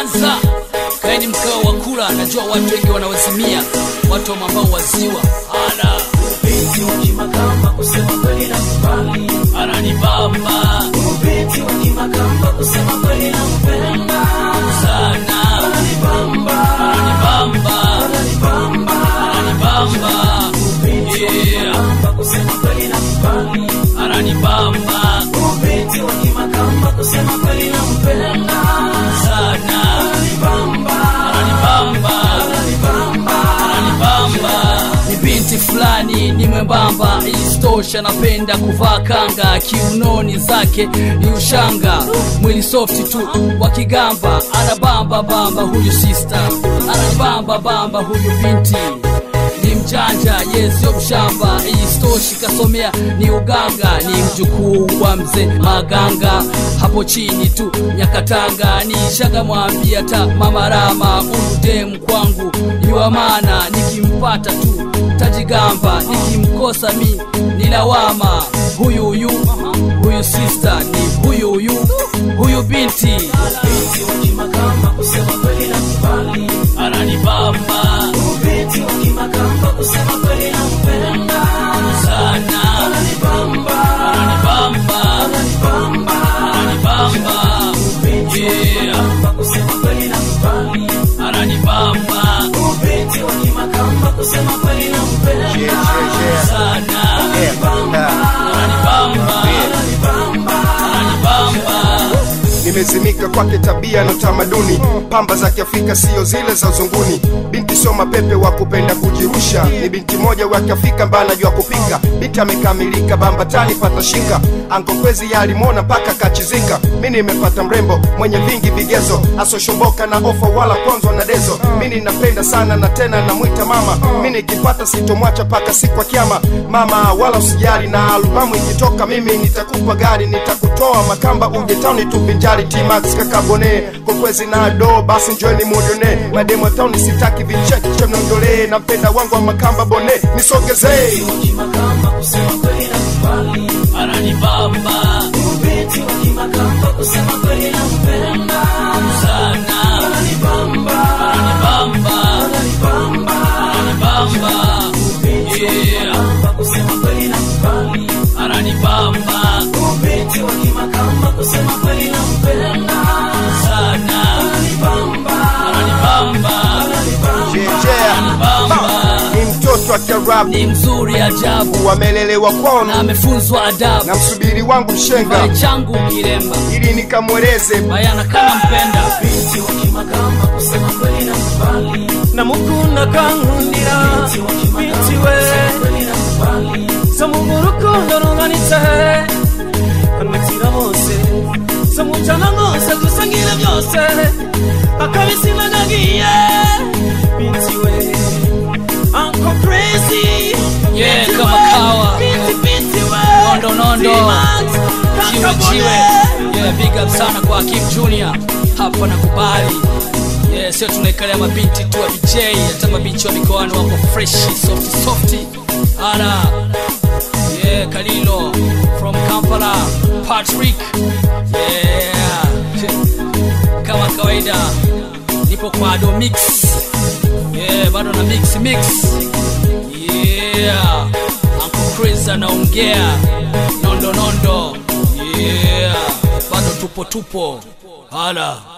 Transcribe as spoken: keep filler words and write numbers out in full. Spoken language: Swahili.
Mwanza, kaeni mkao wa kula, najua watu wengi wanawazimia, watu ambao waziwa. Ala Ubeti wa Kimakamba kusema kweli na mbali, ananibamba. Ubeti wa Kimakamba kusema kweli na mpenda sana, ananibamba, ananibamba, ananibamba, ananibamba. Ubeti wa Kimakamba kusema kweli na mbali, ananibamba. Ubeti wa Kimakamba kusema kweli na mpenda sana, ananibamba, ananibamba, ananibamba, ananibamba. Ni binti fulani ni mwembamba, istosha napenda kuvaa kanga, kiunoni zake ni ushanga, mwili soft tu wa Kigamba. Anabamba bamba huyu sister, anabamba bamba huyu binti, ni mjanja yesio mshamba, istoshi kasomea ni uganga, ni mjukuu wa mzee Maganga, hapo chini tu Nyakatanga. Ni shaga mwambia ta mama Rama, udem kwangu ni wa maana, nikimpata tu tajigamba, nikimkosa mi ni lawama. Huyu huyu huyu sister ni huyu huyu huyu binti. Ubeti wa Kimakamba kusema kweli na mbali, ananibamba. Ubeti wa Kimakamba kusema kweli na mpenda sana, ananibamba, ananibamba, ananibamba, ananibamba. Ubeti wa Kimakamba kusema kweli na mbali, ananibamba. Ubeti wa Kimakamba kusema kweli na mpenda sana, ananibamba, ananibamba, ananibamba, ananibamba. Nimezimika kwake tabia na tamaduni, pamba za Kiafrika sio zile za uzunguni. Binti soma pepe wa kupenda kujirusha, ni binti moja wa Kiafrika ambaye anajua kupika. Binti amekamilika, bamba tani pata shika, Anko Kwezi yalimwona paka kachizika. Mimi nimepata mrembo mwenye vingi vigezo, asoshomboka na ofa wala konzo na dezo. Mimi napenda sana na tena namuita mama, mimi nikipata sitomwacha paka siku ya kiyama. Mama wala usijali, na albamu ikitoka mimi nitakupa gari, nitakutoa Makamba uje town tupinjari. T-Max kaka Bone Kokwezi na do basi njoni mudione, mademo town sitaki vicheki chemnondole, na mpenda wangu wa Makamba Bone nisogezee. Kimakamba kusema kweli na mbali, ananibamba. Ubeti wa Kimakamba kusema kweli na mpenda sana, ananibamba, ananibamba, ananibamba, ananibamba. Ubeti wa Kimakamba kusema kweli na mbali, ananibamba. Ubeti wa Kimakamba kusema kweli na mpenda sana, ananibamba, ananibamba, ananibamba. Ni mtoto wa Kiarabu, Ni mzuri ajabu, wamelelewa kwao na amefunzwa adabu, na msubiri wangu shenga, kibali changu kiremba, ili nikamweleze bayana kama mpenda. Ubeti wa Kimakamba kusema kweli na mbali, namukunda kankundira Ubeti wa Kimakamba bitiwe kusema kweli na mbali, samuga urukundo runganitse kanatira bose samujana bose dusangire byose akabisi nagagiye bitiwe Anko Crazy Yeah, kama kawa nondo nondo jiwe jiwe. Yeah, big up sana kwa Kim Junior hapa na kubali. Yeah, sio tunaikalia mabinti tu wa D J, hata mabinti wa mikoani wako fresh soft soft. Ana yeah, Kalilo from Kampala, Patrick. Yeah, kama kawaida nipo kwa Ado Mix. Yeah, bado na mix mix. Yeah, Uncle Chris anaongea nondo nondo. Yeah, bado tupo tupo. Hala.